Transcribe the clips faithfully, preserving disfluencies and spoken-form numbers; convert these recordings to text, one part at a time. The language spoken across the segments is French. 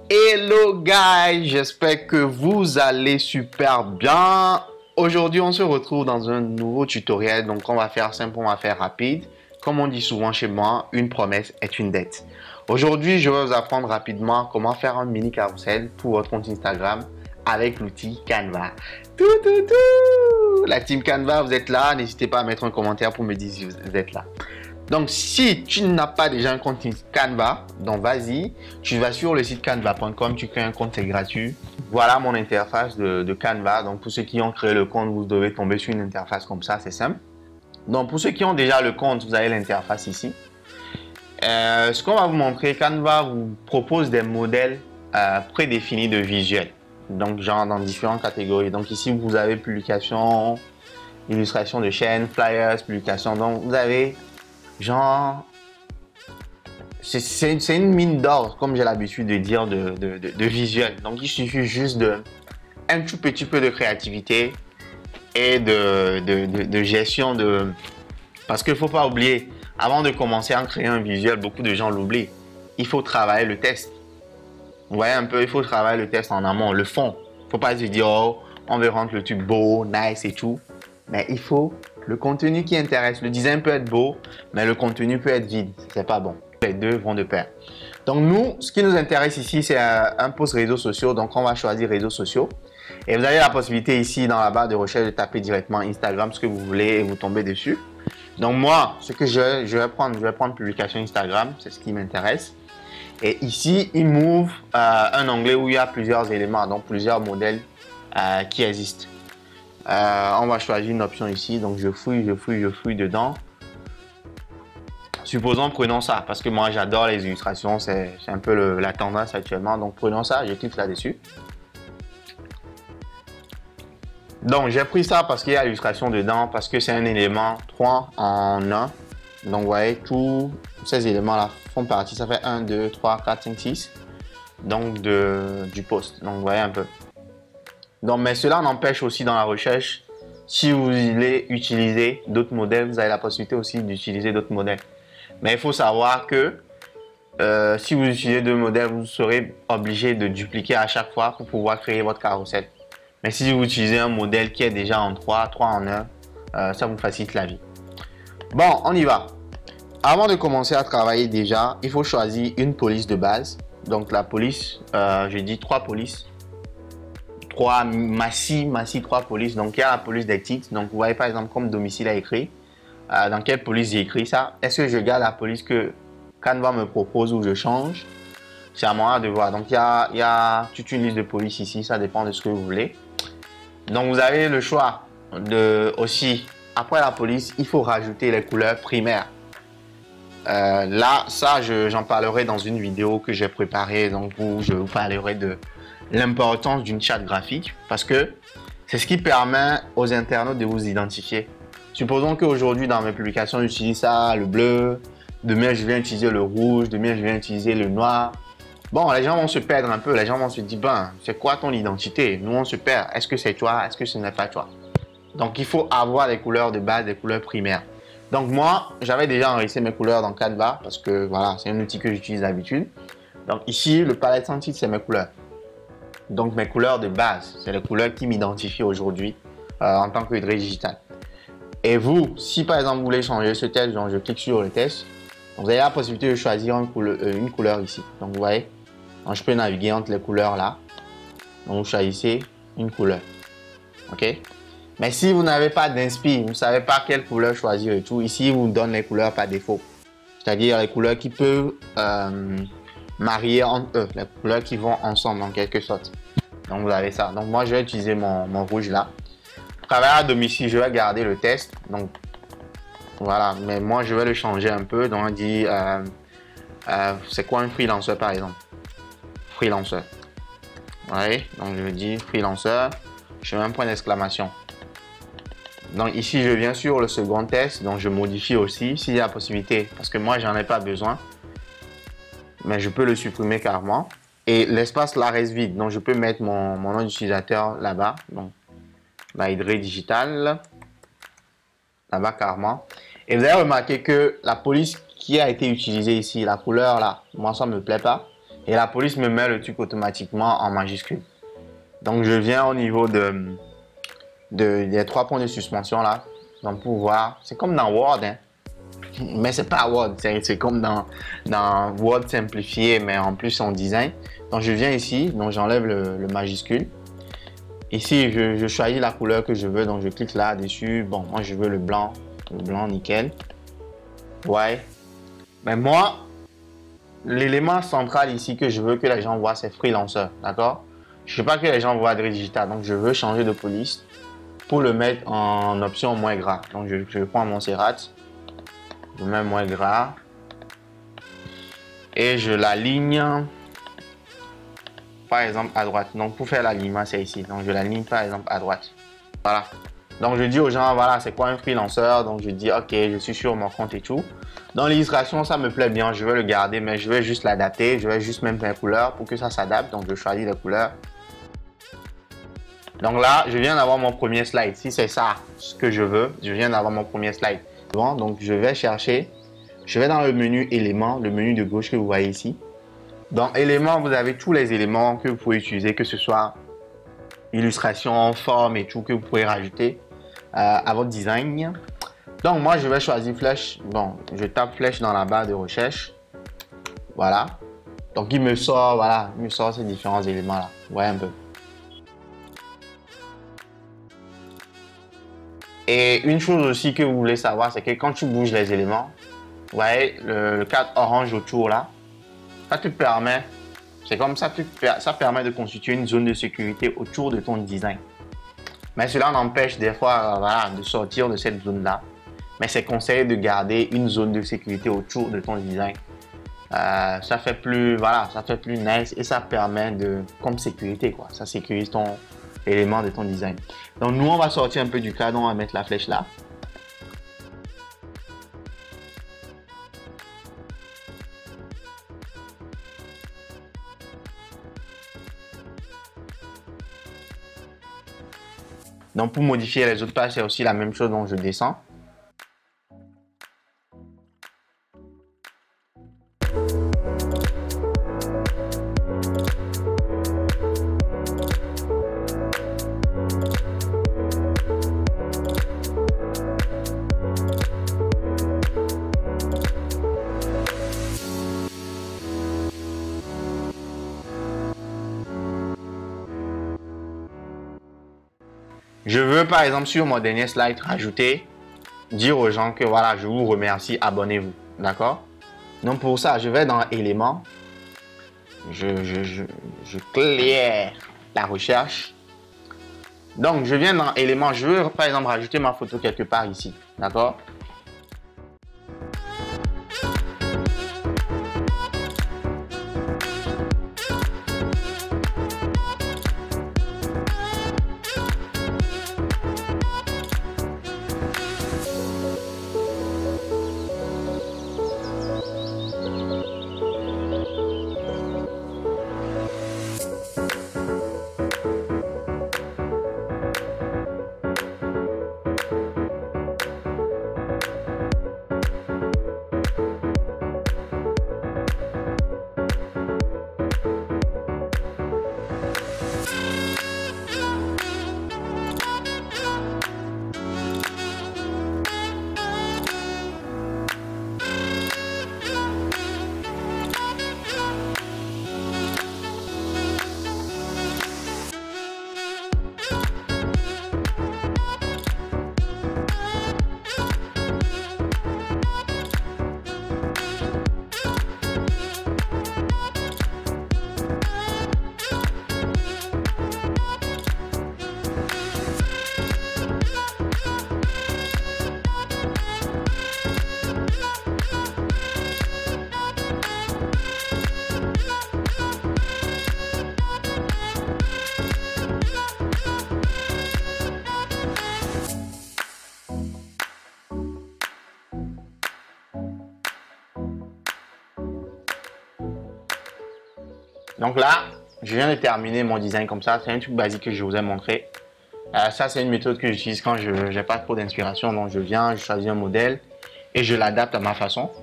Hello guys, j'espère que vous allez super bien. Aujourd'hui, on se retrouve dans un nouveau tutoriel. Donc, on va faire simple, on va faire rapide. Comme on dit souvent chez moi, une promesse est une dette. Aujourd'hui, je vais vous apprendre rapidement comment faire un mini carrousel pour votre compte Instagram avec l'outil Canva. Tout, tout, tout. La team Canva, vous êtes là. N'hésitez pas à mettre un commentaire pour me dire si vous êtes là. Donc, si tu n'as pas déjà un compte Canva, donc vas-y, tu vas sur le site canva point com, tu crées un compte, c'est gratuit. Voilà mon interface de, de Canva. Donc, pour ceux qui ont créé le compte, vous devez tomber sur une interface comme ça, c'est simple. Donc, pour ceux qui ont déjà le compte, vous avez l'interface ici. Euh, ce qu'on va vous montrer, Canva vous propose des modèles euh, prédéfinis de visuels. Donc, genre dans différentes catégories. Donc, ici, vous avez publication, illustration de chaîne, flyers, publication. Donc, vous avez genre, c'est une mine d'or, comme j'ai l'habitude de dire, de, de, de, de visuel. Donc, il suffit juste de un tout petit peu de créativité et de, de, de, de gestion de... Parce qu'il ne faut pas oublier, avant de commencer à créer un visuel, beaucoup de gens l'oublient. Il faut travailler le test. Vous voyez un peu, il faut travailler le test en amont, le fond. Il ne faut pas se dire, oh, on veut rendre le truc beau, nice et tout. Mais il faut le contenu qui intéresse. Le design peut être beau, mais le contenu peut être vide. C'est pas bon. Les deux vont de pair. Donc nous, ce qui nous intéresse ici, c'est un, un post réseaux sociaux. Donc on va choisir réseaux sociaux. Et vous avez la possibilité ici dans la barre de recherche de taper directement Instagram ce que vous voulez et vous tombez dessus. Donc moi, ce que je, je vais prendre, je vais prendre publication Instagram. C'est ce qui m'intéresse. Et ici, il m'ouvre euh, un onglet où il y a plusieurs éléments, donc plusieurs modèles euh, qui existent. Euh, on va choisir une option ici, donc je fouille, je fouille, je fouille dedans. Supposons, prenons ça, parce que moi j'adore les illustrations, c'est un peu le, la tendance actuellement. Donc prenons ça, je clique là-dessus. Donc j'ai pris ça parce qu'il y a l'illustration dedans, parce que c'est un élément trois en un. Donc vous voyez, tous ces éléments-là font partie, ça fait un, deux, trois, quatre, cinq, six. Donc de, du post, donc vous voyez un peu. Donc, mais cela n'empêche aussi dans la recherche, si vous voulez utiliser d'autres modèles, vous avez la possibilité aussi d'utiliser d'autres modèles. Mais il faut savoir que euh, si vous utilisez deux modèles, vous serez obligé de dupliquer à chaque fois pour pouvoir créer votre carrousel. Mais si vous utilisez un modèle qui est déjà en trois, trois en un, euh, ça vous facilite la vie. Bon, on y va. Avant de commencer à travailler déjà, il faut choisir une police de base. Donc la police, euh, je dis trois polices. Trois Massi, Massi trois polices. Donc il y a la police des titres. Donc vous voyez par exemple comme domicile a écrit. Euh, dans quelle police j'ai écrit ça? Est-ce que je garde la police que Canva me propose ou je change? C'est à moi de voir. Donc il y a, il y a toute une liste de polices ici. Ça dépend de ce que vous voulez. Donc vous avez le choix de aussi. Après la police, il faut rajouter les couleurs primaires. Euh, là, ça, j'en parlerai dans une vidéo que j'ai préparée. Donc où je vous parlerai de l'importance d'une charte graphique parce que c'est ce qui permet aux internautes de vous identifier. Supposons qu'aujourd'hui dans mes publications j'utilise ça, le bleu, demain je viens utiliser le rouge, demain je viens utiliser le noir. Bon, les gens vont se perdre un peu, les gens vont se dire ben c'est quoi ton identité? Nous on se perd, est-ce que c'est toi, est-ce que ce n'est pas toi? Donc il faut avoir les couleurs de base, des couleurs primaires. Donc moi j'avais déjà enregistré mes couleurs dans Canva parce que voilà c'est un outil que j'utilise d'habitude. Donc ici le palette sans titre c'est mes couleurs. Donc mes couleurs de base, c'est les couleurs qui m'identifient aujourd'hui euh, en tant que digital. Et vous, si par exemple vous voulez changer ce test, donc je clique sur le test, vous avez la possibilité de choisir une couleur, euh, une couleur ici. Donc vous voyez, donc, je peux naviguer entre les couleurs là. Donc vous choisissez une couleur. Ok. Mais si vous n'avez pas d'inspi, vous ne savez pas quelle couleur choisir et tout, ici vous donne les couleurs par défaut. C'est-à-dire les couleurs qui peuvent euh, marier entre eux, les couleurs qui vont ensemble en quelque sorte. Donc vous avez ça. Donc moi je vais utiliser mon, mon rouge là. Travail à domicile, je vais garder le test. Donc voilà, mais moi je vais le changer un peu. Donc on dit euh, euh, c'est quoi un freelancer par exemple? Freelancer. Vous voyez, donc je dis freelancer, je mets un point d'exclamation. Donc ici je viens sur le second test, donc je modifie aussi s'il y a la possibilité, parce que moi j'en ai pas besoin. Mais je peux le supprimer carrément. Et l'espace là reste vide. Donc je peux mettre mon, mon nom d'utilisateur là-bas. Donc Maïdré Digital. Là-bas carrément. Et vous avez remarqué que la police qui a été utilisée ici, la couleur là, moi ça ne me plaît pas. Et la police me met le truc automatiquement en majuscule. Donc, je viens au niveau de, de des trois points de suspension là. Donc, pour voir, c'est comme dans Word, hein. Mais c'est pas Word, c'est comme dans, dans Word simplifié, mais en plus en design. Donc, je viens ici, donc j'enlève le, le majuscule. Ici, je, je choisis la couleur que je veux, donc je clique là-dessus. Bon, moi, je veux le blanc, le blanc, nickel. Ouais. Mais moi, l'élément central ici que je veux que les gens voient, c'est freelancer, d'accord? Je ne veux pas que les gens voient Dre Digital, donc je veux changer de police pour le mettre en option moins gras. Donc, je, je prends mon Serrat, je mets moins gras et je l'aligne, par exemple, à droite. Donc, pour faire l'alignement, c'est ici. Donc, je l'aligne, par exemple, à droite. Voilà. Donc, je dis aux gens, voilà, c'est quoi un freelancer? Donc, je dis, OK, je suis sur mon compte et tout. Dans l'illustration, ça me plaît bien. Je vais le garder, mais je vais juste l'adapter. Je vais juste mettre les couleurs pour que ça s'adapte. Donc, je choisis les couleurs. Donc là, je viens d'avoir mon premier slide. Si c'est ça ce que je veux, je viens d'avoir mon premier slide. Bon, donc, je vais chercher. Je vais dans le menu éléments, le menu de gauche que vous voyez ici. Dans éléments, vous avez tous les éléments que vous pouvez utiliser, que ce soit illustration, forme et tout que vous pouvez rajouter euh, à votre design. Donc, moi, je vais choisir flèche. Bon, je tape flèche dans la barre de recherche. Voilà. Donc, il me sort, voilà, il me sort ces différents éléments-là. Vous voyez un peu. Et une chose aussi que vous voulez savoir, c'est que quand tu bouges les éléments, vous voyez le, le cadre orange autour là, ça te permet, c'est comme ça, tu, ça permet de constituer une zone de sécurité autour de ton design. Mais cela n'empêche des fois voilà, de sortir de cette zone-là. Mais c'est conseillé de garder une zone de sécurité autour de ton design. Euh, ça fait plus, voilà, ça fait plus nice et ça permet de, comme sécurité quoi, ça sécurise ton élément de ton design. Donc nous on va sortir un peu du cadre, on va mettre la flèche là. Donc pour modifier les autres pages, c'est aussi la même chose, donc je descends. Je veux par exemple sur mon dernier slide rajouter, dire aux gens que voilà, je vous remercie, abonnez-vous. D'accord? Donc pour ça, je vais dans éléments, je, je, je, je clear la recherche. Donc je viens dans éléments, je veux par exemple rajouter ma photo quelque part ici. D'accord? Donc là, je viens de terminer mon design comme ça. C'est un truc basique que je vous ai montré. Euh, ça, c'est une méthode que j'utilise quand je n'ai pas trop d'inspiration. Donc, je viens, je choisis un modèle et je l'adapte à ma façon.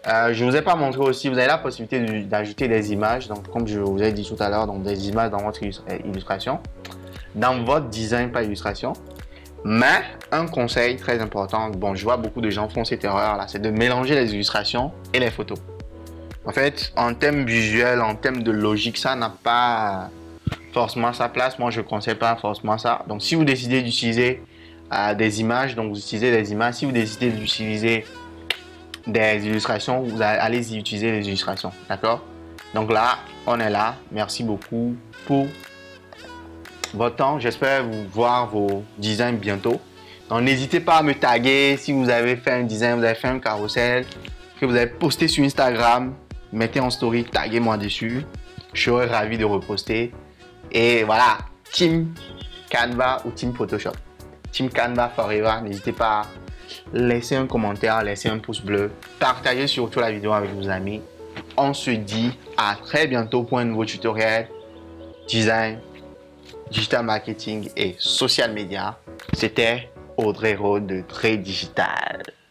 Euh, je ne vous ai pas montré aussi, vous avez la possibilité d'ajouter des images, donc comme je vous ai dit tout à l'heure, donc des images dans votre illustration, dans votre design par illustration. Mais un conseil très important, bon, je vois beaucoup de gens font cette erreur là, c'est de mélanger les illustrations et les photos. En fait, en termes visuels, en termes de logique, ça n'a pas forcément sa place. Moi, je ne conseille pas forcément ça. Donc, si vous décidez d'utiliser euh, des images, donc vous utilisez des images. Si vous décidez d'utiliser des illustrations, vous allez-y utiliser les illustrations. D'accord? Donc là, on est là. Merci beaucoup pour votre temps. J'espère vous voir vos designs bientôt. Donc, n'hésitez pas à me taguer si vous avez fait un design, vous avez fait un carrousel, que vous avez posté sur Instagram. Mettez en story, taguez-moi dessus. Je serai ravi de reposter. Et voilà, Team Canva ou Team Photoshop. Team Canva Forever. N'hésitez pas à laisser un commentaire, laisser un pouce bleu. Partagez surtout la vidéo avec vos amis. On se dit à très bientôt pour un nouveau tutoriel design, digital marketing et social media. C'était Audrey Rode de Très Digital.